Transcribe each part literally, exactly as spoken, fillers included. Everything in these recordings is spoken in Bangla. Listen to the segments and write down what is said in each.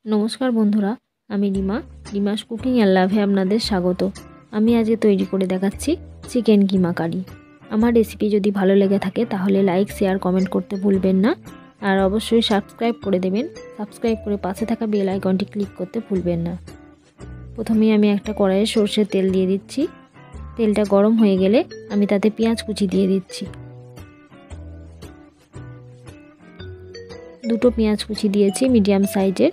नमस्कार बंधुरा आमी रीमा रीमास कुकिंग एंड लाभे आपनादेर स्वागत। आमी आजके तैरी करे देखाच्छि चिकेन कीमा कारी। आमार रेसिपि जोदि भालो लेगे थाके ताहले लाइक शेयर कमेंट करते भुलबेन ना और अवश्यई सबस्क्राइब करे देबेन। सबस्क्राइब करे पाशे थाका बेल आइकनटी क्लिक करते भुलबेन ना। प्रथमेई आमी एकटा कड़ाइये सर्षेर तेल दिये दिচ্ছি। तेलटा गरम हये गेले आमी ताते पेंयाज कुचि दिये दिচ্ছি। दुटो पेंयाज कुचि दिएछि मीडियाम साइजेर।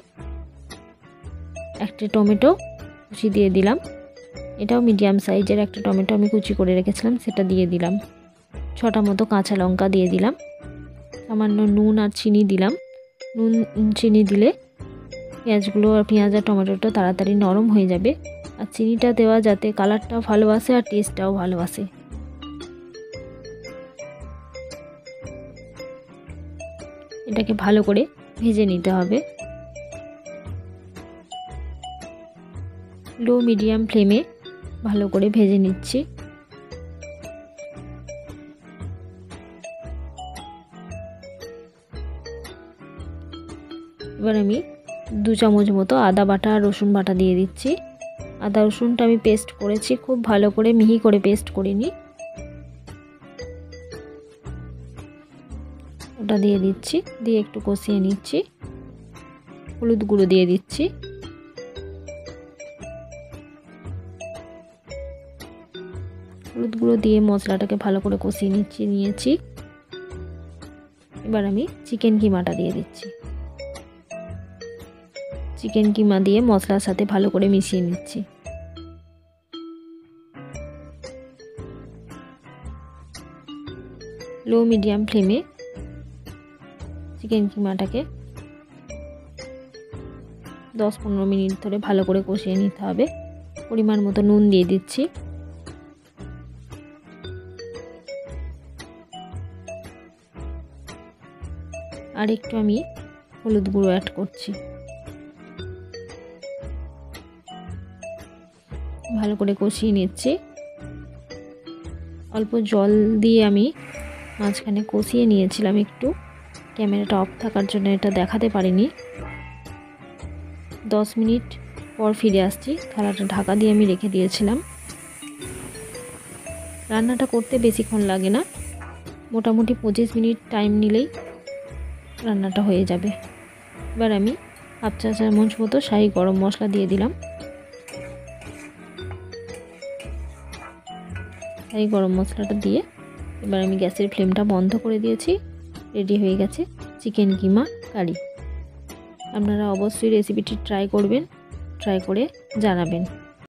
एक टमेटो कुचि दिए दिलाम, एटाও मीडियाम साइजेर एक टमेटो आमी कुचि करे रेखेছিলাম सेटा दिए दिलाम। छटा मतो काँचा लंका दिए दिलाम, सामान्य नुन और चीनी दिलाम। नुन चीनी दिले पेঁয়াজগুলো और पेঁয়াজ और टमेटोटा ताड़ाताड़ी नरम हो जाबे और चीनीटा देওয়া যাতে কালারটাও ভালো আসে और টেস্টটাও ভালো আসে। এটাকে ভালো করে ভেজে নিতে হবে। लो मीडियम फ्लेमे भालो करे भेजे निচ্ছি। এবার আমি दो চামচ মতো আদা বাটা আর রসুন বাটা দিয়ে দিচ্ছি। আদা রসুনটা আমি পেস্ট করেছি, খুব ভালো করে মিহি করে পেস্ট করিনি। ওটা দিয়ে দিচ্ছি, দিয়ে একটু কষিয়ে নিচ্ছি। হলুদ গুঁড়ো দিয়ে দিচ্ছি। হলুদ গুঁড়ো দিয়ে মশলাটাকে ভালো করে কষিয়ে নিচ্ছি নিয়েছি। এবার আমি চিকেন কিমাটা দিয়ে দিচ্ছি। চিকেন কিমা দিয়ে মশলার সাথে ভালো করে মিশিয়ে নিচ্ছি। লো মিডিয়াম ফ্লেমে চিকেন কিমাটাকে দশ পনেরো মিনিট ধরে ভালো করে কষিয়ে নিতে হবে। পরিমাণ মতো নুন দিয়ে দিচ্ছি। আর একটু আমি হলুদ গুঁড়ো অ্যাড করছি। ভালো করে কষিয়ে নিচ্ছি। অল্প জল দিয়ে আমি মাঝখানে কষিয়ে নিয়েছিলাম একটু, ক্যামেরাটা অফ থাকার জন্য এটা দেখাতে পারিনি। দশ মিনিট পর ফিরে আসছি। থালাটা ঢাকা দিয়ে আমি রেখে দিয়েছিলাম। রান্নাটা করতে বেশিক্ষণ লাগে না, মোটামুটি পঁচিশ মিনিট টাইম নিলেই রান্নাটা হয়ে যাবে। এবার আমি হাফ চা চামচ মতো শাহি গরম মশলা দিয়ে দিলাম। শাহি গরম মশলাটা দিয়ে এবার আমি গ্যাসের ফ্লেমটা বন্ধ করে দিয়েছি। রেডি হয়ে গেছে চিকেন কিমা কারি। আপনারা অবশ্যই রেসিপিটি ট্রাই করবেন, ট্রাই করে জানাবেন।